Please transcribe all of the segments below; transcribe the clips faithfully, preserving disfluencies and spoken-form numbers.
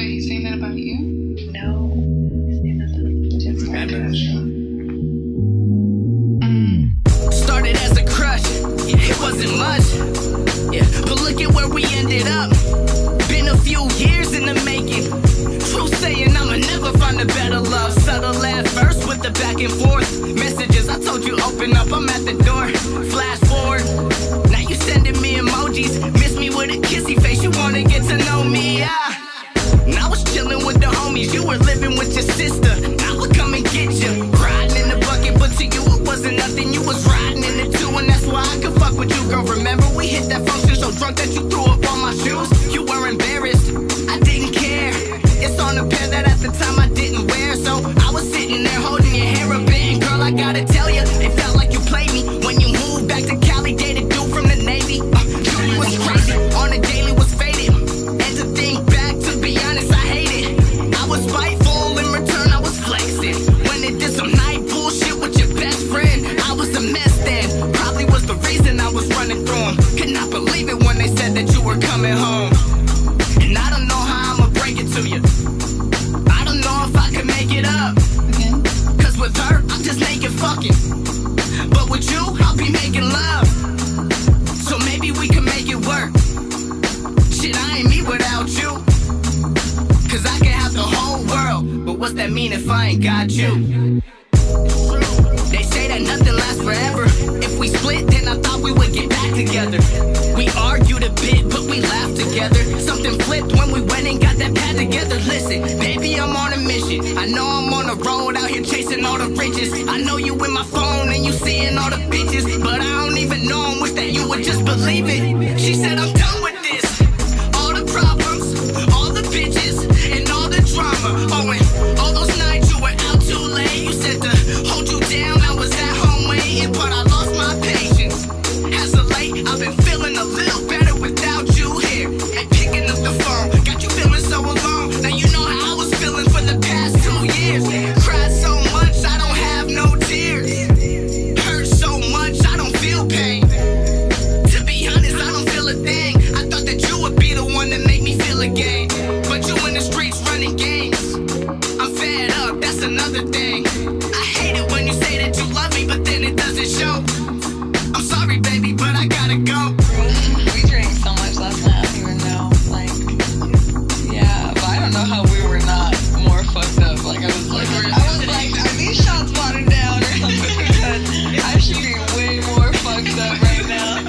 you saying that about you? No. Say that that's just my mm. Started as a crush, yeah, it wasn't much. Yeah, but look at where we ended up. Been a few years in the making. True saying, I'ma never find a better love. Subtle at first with the back and forth messages. I told you open up, I'm at the door. Flash forward, now you sending me emojis. Miss me with a kissy face, you wanna get to know me, yeah. And I was chilling with the homies, you were living with your sister. I would come and get you, riding in the bucket, but to you it wasn't nothing. You was riding in it too, and that's why I could fuck with you, girl. Remember we hit that function so drunk that you threw up on my shoes. You were embarrassed, I didn't care. It's on a pair that at the time I didn't wear, so I was sitting there holding your hair a bit. And girl, I gotta tell you, it felt like you played me when you moved back to Cali, dated dude from the Navy. Uh, you was crazy, on the daily was faded. And to think back, to be honest, I hate it. I was spiteful, in return I was flexing. When they did some night bullshit with your best friend, I was a mess then. Probably was the reason I was running through them. Could not believe it when they said that you were coming home. And I don't know how I'ma break it to you. I don't know if I can make it up. Cause with her, I'm just naked fucking. But with you, I'll be making love. So maybe we can make it work. Shit, I ain't me without you. Cause I can have the whole world, but what's that mean if I ain't got you? They say that nothing lasts forever. If we split, then I thought we would get back together. We argued a bit, but we laughed together. Something flipped when we went and got that pad together. Listen, baby, I'm on a mission. I know I'm on the road out here chasing all the riches. I know you in my phone and you seeing all the bitches, but I don't even know and wish that you would just believe it. She said I'm done with this. All the problems, all the bitches, and all the drama. Oh, and all those nights you were out too late. You said to hold you down, I was at home waiting, but I lost my patience. As of late, I've been feeling a little better without you here. And picking up the phone, got you feeling so alone. Now you know how I was feeling for the past two years. Cried so much, I don't have no tears. Hurt so much, I don't feel pain. To be honest, I don't feel a thing. I thought that you would be the one that make me feel again. But you in the streets running games. I'm fed up, that's another thing. I hate it when you say that you love me, but then it doesn't show. I'm sorry, baby, but I gotta go. We drank so much last night, I don't even know. Like, yeah, but I don't know how we were not more fucked up. Like, I was like, I was like, are these shots watered down or something? Because I should be way more fucked up right now.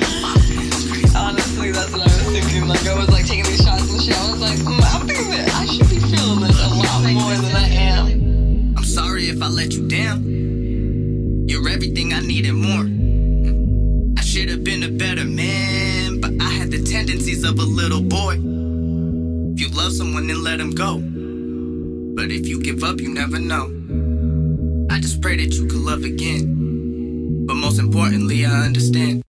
Honestly, that's what I was thinking. Like, I was like taking these shots and shit. I was like, mm, I'm thinking that I should be feeling this a lot more than I am. I'm sorry if I let you down. You're everything I need and more. I should have been a better man, but I had the tendencies of a little boy. If you love someone, then let him go. But if you give up, you never know. I just pray that you could love again. But most importantly, I understand.